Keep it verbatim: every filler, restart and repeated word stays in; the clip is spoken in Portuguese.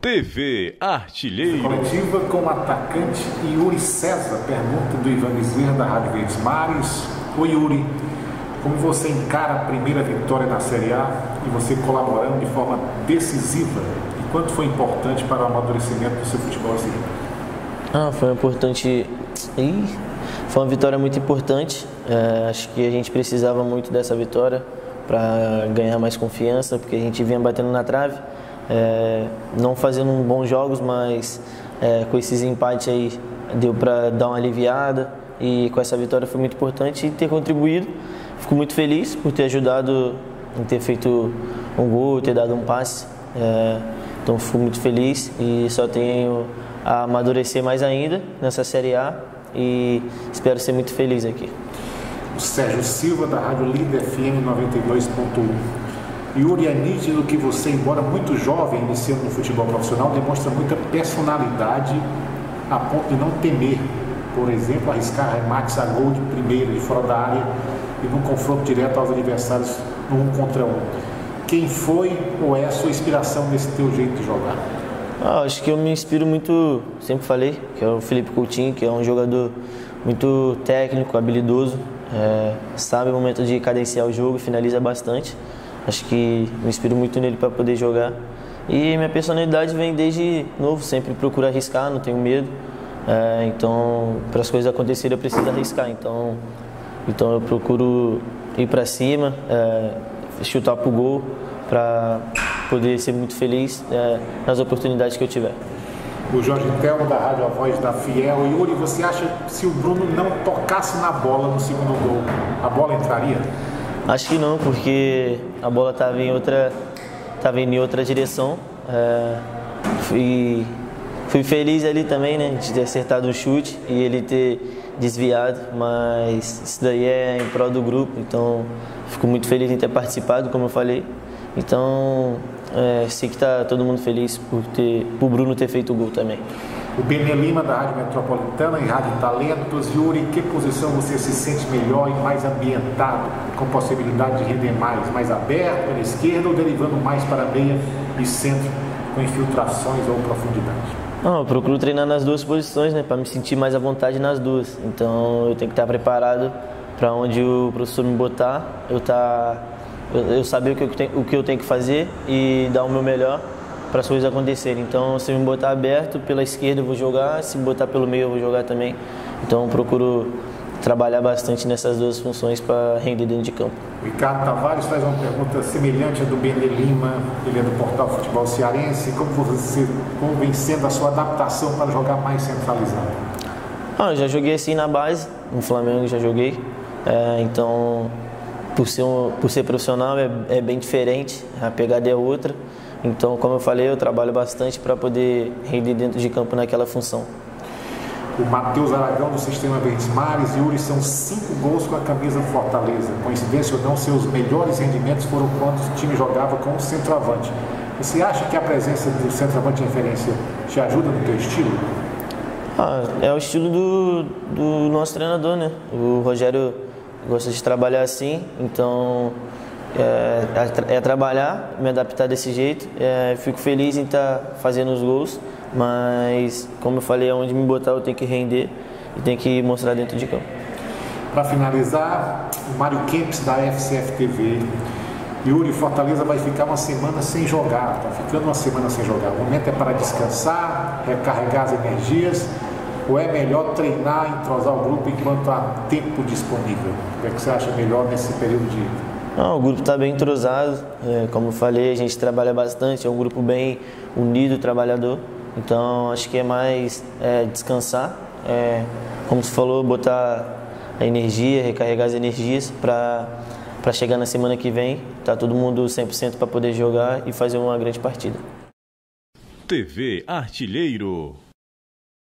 T V Artilheiro. Coletiva com o atacante Yuri César. Pergunta do Ivan Bezerra, da Rádio Verdes Mares. Oi, Yuri. Como você encara a primeira vitória na Série A e você colaborando de forma decisiva? E quanto foi importante para o amadurecimento do seu futebol assim? Ah, foi importante. Ih, foi uma vitória muito importante. É, acho que a gente precisava muito dessa vitória para ganhar mais confiança, porque a gente vinha batendo na trave, é, não fazendo bons jogos, mas é, com esses empates aí deu para dar uma aliviada, e com essa vitória foi muito importante ter contribuído. Fico muito feliz por ter ajudado, em ter feito um gol, ter dado um passe, é, então fico muito feliz e só tenho a amadurecer mais ainda nessa Série A e espero ser muito feliz aqui. O Sérgio Silva, da Rádio Líder F M noventa e dois ponto um. Yuri, é nítido que você, embora muito jovem, iniciando no futebol profissional, demonstra muita personalidade a ponto de não temer, por exemplo, arriscar remates a gol de primeira, de fora da área e num confronto direto aos adversários no um contra um. Quem foi ou é a sua inspiração nesse teu jeito de jogar? Ah, acho que eu me inspiro muito, sempre falei, que é o Felipe Coutinho, que é um jogador muito técnico, habilidoso, é, sabe o momento de cadenciar o jogo, finaliza bastante. Acho que me inspiro muito nele para poder jogar. E minha personalidade vem desde novo, sempre procuro arriscar, não tenho medo. É, então, para as coisas acontecerem eu preciso arriscar. Então, então eu procuro ir para cima, é, chutar pro gol, para poder ser muito feliz é, nas oportunidades que eu tiver. O Jorge Telmo, da Rádio A Voz da Fiel. Yuri, você acha que se o Bruno não tocasse na bola no segundo gol, a bola entraria? Acho que não, porque a bola estava em outra, estava em outra direção. É, fui, fui feliz ali também, né, de ter acertado o chute e ele ter desviado, mas isso daí é em prol do grupo, então fico muito feliz em ter participado, como eu falei. Então, é, sei que está todo mundo feliz por ter, por Bruno ter feito o gol também. O Benê Lima, da Rádio Metropolitana e Rádio Talentos. Yuri, em que posição você se sente melhor e mais ambientado, com possibilidade de render mais? Mais aberto, pela esquerda, ou derivando mais para a meia e centro, com infiltrações ou profundidade? Não, eu procuro treinar nas duas posições, né, para me sentir mais à vontade nas duas. Então, eu tenho que estar preparado para onde o professor me botar, eu estar... eu saber o que eu, tenho, o que eu tenho que fazer e dar o meu melhor para as coisas acontecerem. Então, se me botar aberto pela esquerda eu vou jogar, se me botar pelo meio eu vou jogar também. Então, eu procuro trabalhar bastante nessas duas funções para render dentro de campo. O Ricardo Tavares faz uma pergunta semelhante à do Benê Lima, ele é do Portal Futebol Cearense. Como você, como vem sendo a sua adaptação para jogar mais centralizado? Ah, eu já joguei assim na base, no Flamengo já joguei, é, então... Por ser, um, por ser profissional é, é bem diferente, a pegada é outra. Então, como eu falei, eu trabalho bastante para poder render dentro de campo naquela função. O Matheus Aragão, do Sistema Verdes Mares. Yuri, são cinco gols com a camisa do Fortaleza. Coincidência ou não, seus melhores rendimentos foram quando o time jogava com o centroavante. Você acha que a presença do centroavante em referência te ajuda no teu estilo? Ah, é o estilo do, do nosso treinador, né? O Rogério gosto de trabalhar assim, então é, é trabalhar, me adaptar desse jeito. É, fico feliz em estar fazendo os gols, mas como eu falei, aonde me botar eu tenho que render e tenho que mostrar dentro de campo. Para finalizar, o Mário Kempis, da F C F T V. Yuri, Fortaleza vai ficar uma semana sem jogar, está ficando uma semana sem jogar. O momento é para descansar, recarregar as energias, ou é melhor treinar, entrosar o grupo enquanto há tempo disponível? O que é que você acha melhor nesse período de... Não, o grupo está bem entrosado, é, como eu falei, a gente trabalha bastante, é um grupo bem unido, trabalhador. Então acho que é mais é, descansar, é, como você falou, botar a energia, recarregar as energias para para chegar na semana que vem, tá todo mundo cem por cento para poder jogar e fazer uma grande partida. T V Artilheiro.